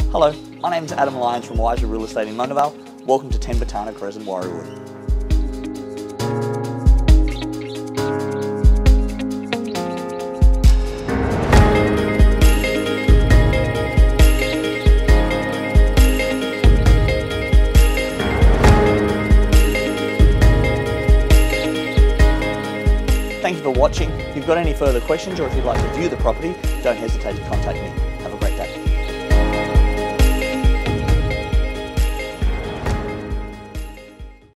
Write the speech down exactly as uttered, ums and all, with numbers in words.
Hello, my name is Adam Lyons from Warriewood Real Estate in Mundavale. Welcome to ten Bertana, Crescent, Warriewood. Thank you for watching. If you've got any further questions or if you'd like to view the property, don't hesitate to contact me.